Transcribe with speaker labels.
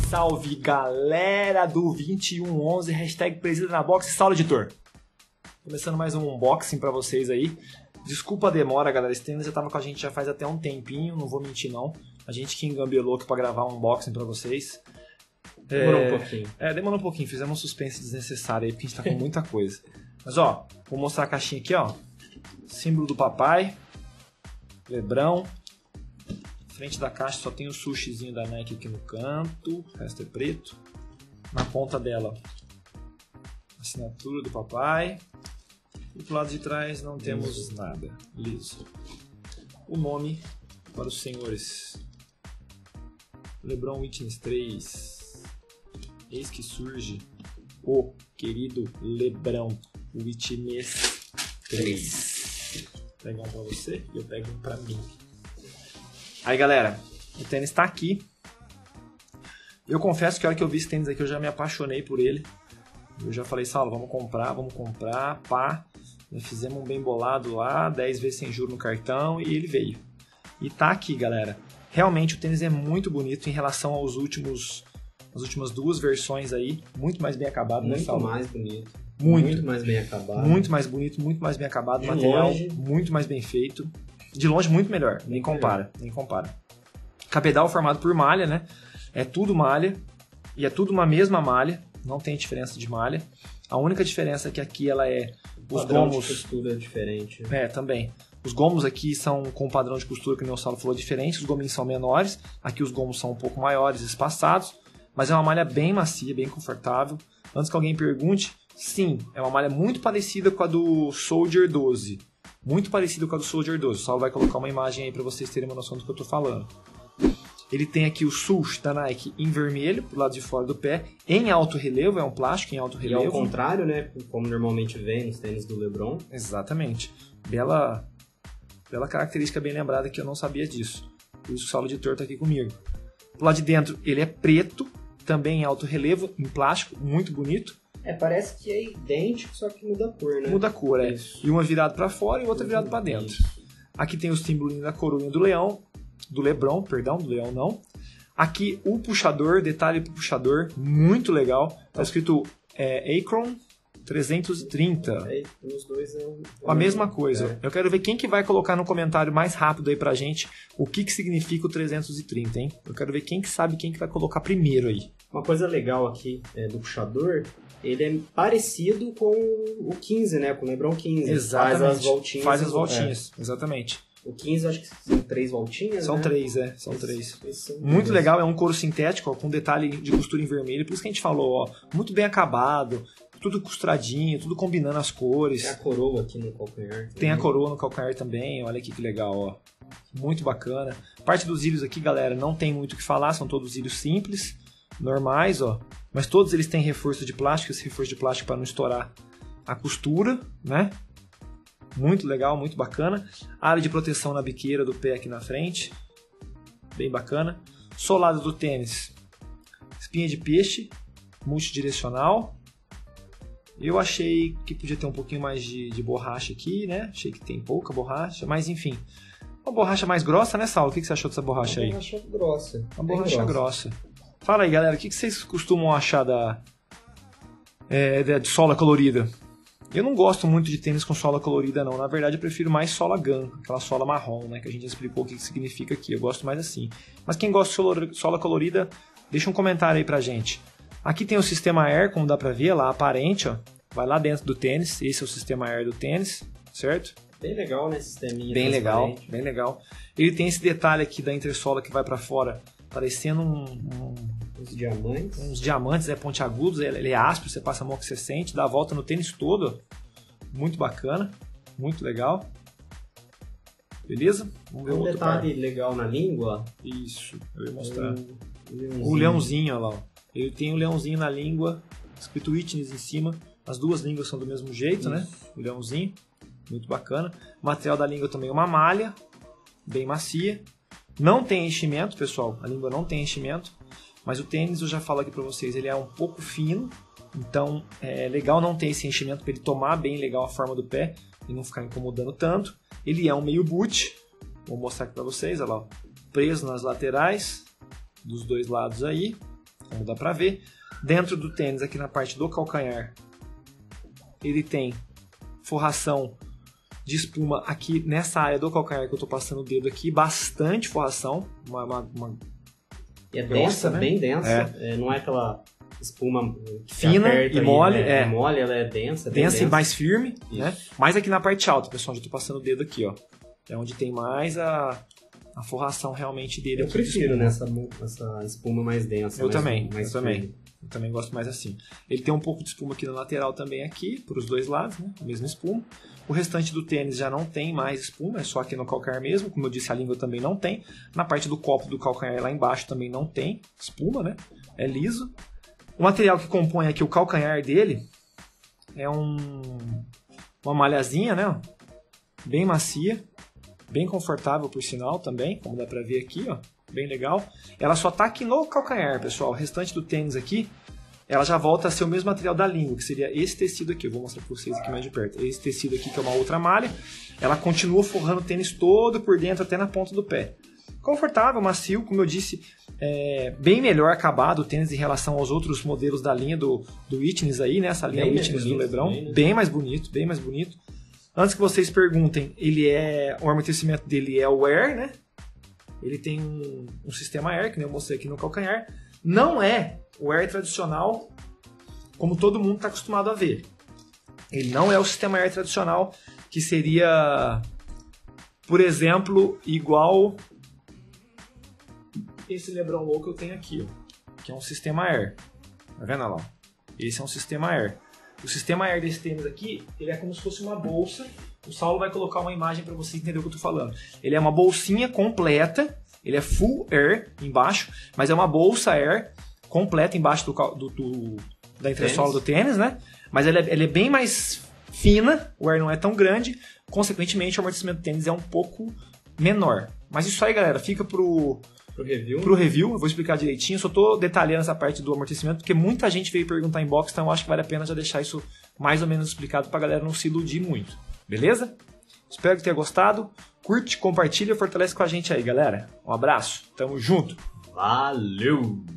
Speaker 1: salve, galera do 2111, hashtag presida na box, salve editor. Começando mais um unboxing pra vocês aí. Desculpa a demora, galera, esse tênis já tava com a gente já faz até um tempinho, não vou mentir não. A gente que engambelou aqui pra gravar um unboxing pra vocês.
Speaker 2: Demorou um pouquinho.
Speaker 1: Demorou um pouquinho, fizemos um suspense desnecessário aí, porque a gente tá com muita coisa. Mas ó, vou mostrar a caixinha aqui, ó. Símbolo do papai, Lebrão. Frente da caixa só tem o sushizinho da Nike aqui no canto, o resto é preto. Na ponta dela, assinatura do papai. E pro lado de trás não temos nada, liso. O nome para os senhores: LeBron Witness 3. Eis que surge o querido Lebrão Witness 3. Vou pegar um pra você e eu pego um pra mim. Aí galera, o tênis tá aqui. Eu confesso que a hora que eu vi esse tênis aqui eu já me apaixonei por ele. Eu já falei, Saulo, vamos comprar, pá. Nós fizemos um bem bolado lá, 10 vezes sem juros no cartão e ele veio. E tá aqui, galera. Realmente o tênis é muito bonito em relação às últimas duas versões aí. Muito mais bem acabado, né, Saulo?
Speaker 2: Muito mais bonito.
Speaker 1: Muito
Speaker 2: mais bem acabado.
Speaker 1: Muito mais bonito, muito mais bem acabado.
Speaker 2: De
Speaker 1: material
Speaker 2: longe,
Speaker 1: muito mais bem feito. De longe, muito melhor. Nem compara. Cabedal formado por malha, né? É tudo malha. E é tudo uma mesma malha. Não tem diferença de malha. A única diferença é que aqui ela é... Os gomos...
Speaker 2: de costura diferente.
Speaker 1: Também. Os gomos aqui são com padrão de costura, que o meu Saulo falou, diferente. Os gominhos são menores. Aqui os gomos são um pouco maiores, espaçados. Mas é uma malha bem macia, bem confortável. Antes que alguém pergunte, sim, é uma malha muito parecida com a do Soldier 12. Muito parecido com a do Soldier 12. O Saulo vai colocar uma imagem aí para vocês terem uma noção do que eu tô falando. Ele tem aqui o swoosh da Nike em vermelho, pro lado de fora do pé, em alto relevo, é um plástico em alto relevo.
Speaker 2: E ao contrário, né, como normalmente vem nos tênis do LeBron.
Speaker 1: Exatamente. Bela característica bem lembrada que eu não sabia disso. Por isso que o Saulo editor tá aqui comigo. Pro lado de dentro ele é preto, também em alto relevo, em plástico, muito bonito.
Speaker 2: Parece que é idêntico, só que muda a cor, né?
Speaker 1: Muda a cor,
Speaker 2: Isso.
Speaker 1: E uma virada para fora e outra virada para dentro.
Speaker 2: Isso.
Speaker 1: Aqui tem o símbolo da coroinha do leão, do Lebrão, perdão, do leão não. Aqui o puxador, detalhe pro puxador, muito legal. Tá escrito Acron 330.
Speaker 2: Os dois
Speaker 1: A mesma coisa. Eu quero ver quem que vai colocar no comentário mais rápido aí pra gente o que significa o 330, hein? Eu quero ver quem que sabe quem que vai colocar primeiro aí.
Speaker 2: Uma coisa legal aqui do puxador, ele é parecido com o 15, né? Com o LeBron 15.
Speaker 1: Exatamente.
Speaker 2: Faz as voltinhas.
Speaker 1: Exatamente.
Speaker 2: O 15 eu acho que são 3 voltinhas,
Speaker 1: São
Speaker 2: né?
Speaker 1: 3, são 3.
Speaker 2: São
Speaker 1: muito legal, é um couro sintético, ó, com detalhe de costura em vermelho. Por isso que a gente falou, ó, muito bem acabado, tudo costuradinho, tudo combinando as cores.
Speaker 2: Tem a coroa aqui no calcanhar.
Speaker 1: Tem a coroa no calcanhar também, olha aqui que legal, ó. Muito bacana. Parte dos cílios aqui, galera, não tem muito o que falar, são todos cílios simples, normais, ó. Mas todos eles têm reforço de plástico, esse reforço de plástico para não estourar a costura, né? Muito legal, muito bacana. Área de proteção na biqueira do pé aqui na frente. Bem bacana. Solado do tênis. Espinha de peixe. Multidirecional. Eu achei que podia ter um pouquinho mais de borracha aqui, né? Achei que tem pouca borracha, mas enfim. Uma borracha mais grossa, né, Saulo? O que você achou dessa borracha aí?
Speaker 2: Uma borracha grossa.
Speaker 1: Uma borracha grossa. Fala aí, galera. O que vocês costumam achar de sola colorida? Eu não gosto muito de tênis com sola colorida, não. Na verdade, eu prefiro mais sola Gun, aquela sola marrom, né? Que a gente já explicou o que significa aqui. Eu gosto mais assim. Mas quem gosta de sola colorida, deixa um comentário aí pra gente. Aqui tem o sistema Air, como dá pra ver, lá aparente, ó. Vai lá dentro do tênis. Esse é o sistema Air do tênis, certo?
Speaker 2: Bem legal, né? Sisteminha
Speaker 1: bem legal, bem legal. Ele tem esse detalhe aqui da intersola que vai pra fora, parecendo uns diamantes, pontiagudos. Ele é áspero, você passa a mão que você sente, dá a volta no tênis todo. Muito bacana, muito legal. Beleza? Vamos ver
Speaker 2: um detalhe legal na língua.
Speaker 1: Isso, eu ia mostrar. O leãozinho, olha lá. Ó. Ele tem um leãozinho na língua, escrito Witness em cima. As duas línguas são do mesmo jeito, isso, né? O leãozinho, muito bacana. O material da língua também é uma malha, bem macia. Não tem enchimento, pessoal. A língua não tem enchimento. Mas o tênis, eu já falo aqui pra vocês, ele é um pouco fino. Então, é legal não ter esse enchimento para ele tomar bem legal a forma do pé e não ficar incomodando tanto. Ele é um meio boot. Vou mostrar aqui pra vocês, olha lá. Preso nas laterais, dos dois lados aí. como dá pra ver. Dentro do tênis, aqui na parte do calcanhar, ele tem forração de espuma aqui nessa área do calcanhar que eu tô passando o dedo aqui, bastante forração,
Speaker 2: E é
Speaker 1: grossa,
Speaker 2: densa,
Speaker 1: né?
Speaker 2: bem densa, não é aquela espuma
Speaker 1: fina e mole,
Speaker 2: é mole, ela é densa,
Speaker 1: densa e mais firme,
Speaker 2: Isso.
Speaker 1: né? Mais aqui na parte alta, pessoal, onde eu tô passando o dedo aqui, ó. É onde tem mais a forração realmente dele.
Speaker 2: Eu prefiro nessa espuma mais densa.
Speaker 1: Eu também.
Speaker 2: firme.
Speaker 1: Eu também gosto mais assim. Ele tem um pouco de espuma aqui na lateral também aqui, para os dois lados, né? A mesma espuma. O restante do tênis já não tem mais espuma, é só aqui no calcanhar mesmo. Como eu disse, a língua também não tem. Na parte do copo do calcanhar lá embaixo também não tem espuma, né? É liso. O material que compõe aqui o calcanhar dele é uma malhazinha, né? Bem macia, bem confortável por sinal também, como dá pra ver aqui, ó. Bem legal. Ela só tá aqui no calcanhar, pessoal. O restante do tênis aqui, ela já volta a ser o mesmo material da língua, que seria esse tecido aqui. Eu vou mostrar pra vocês aqui mais de perto. Esse tecido aqui, que é uma outra malha. Ela continua forrando o tênis todo por dentro, até na ponta do pé. Confortável, macio, como eu disse, bem melhor acabado o tênis em relação aos outros modelos da linha do Witness aí, né? Essa linha Witness do Lebron. Bem mais bonito, bem mais bonito. Antes que vocês perguntem, o amortecimento dele é o Air, né? Ele tem um sistema Air, que nem eu mostrei aqui no calcanhar. Não é o Air tradicional, como todo mundo está acostumado a ver. Ele não é o sistema Air tradicional, que seria, por exemplo, igual esse Lebron Low que eu tenho aqui, ó, que é um sistema Air. Tá vendo lá? Esse é um sistema Air. O sistema Air desse tênis aqui, ele é como se fosse uma bolsa. O Saulo vai colocar uma imagem para você entender o que eu tô falando. Ele é uma bolsinha completa, ele é full Air embaixo, mas é uma bolsa Air completa embaixo da entressola do tênis, né? Mas ela é bem mais fina, o Air não é tão grande, consequentemente o amortecimento do tênis é um pouco menor. Mas isso aí, galera, fica pro review, eu vou explicar direitinho, só tô detalhando essa parte do amortecimento, porque muita gente veio perguntar em box, então eu acho que vale a pena já deixar isso mais ou menos explicado pra galera não se iludir muito, beleza? Espero que tenha gostado, curte, compartilha e fortalece com a gente aí, galera. Um abraço, tamo junto!
Speaker 2: Valeu!